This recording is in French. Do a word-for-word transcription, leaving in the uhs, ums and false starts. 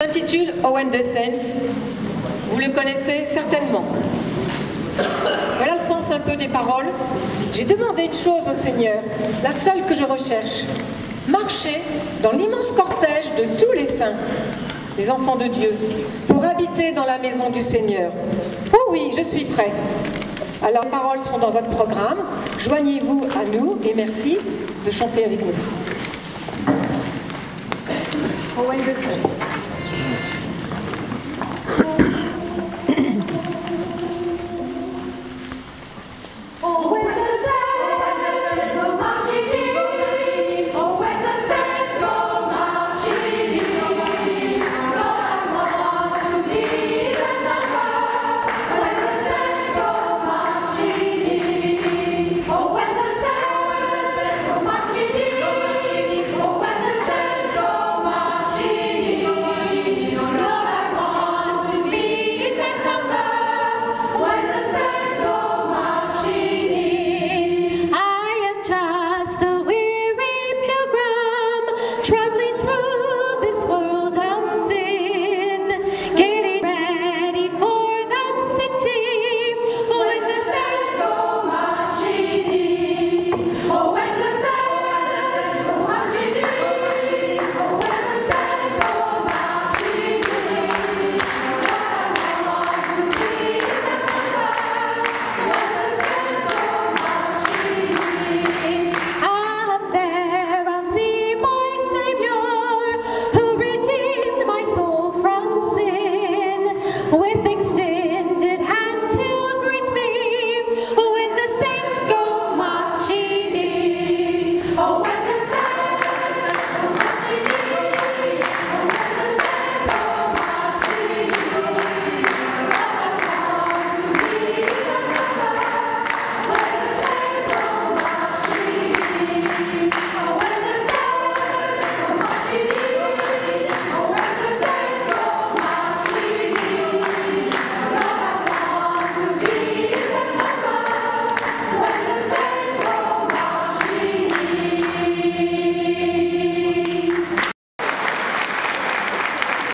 S'intitule Owen the Saints. Vous le connaissez certainement. Voilà le sens un peu des paroles. J'ai demandé une chose au Seigneur, la seule que je recherche. Marcher dans l'immense cortège de tous les saints, les enfants de Dieu, pour habiter dans la maison du Seigneur. Oh oui, je suis prêt. Alors, les paroles sont dans votre programme. Joignez-vous à nous et merci de chanter avec nous. Owen the Saints.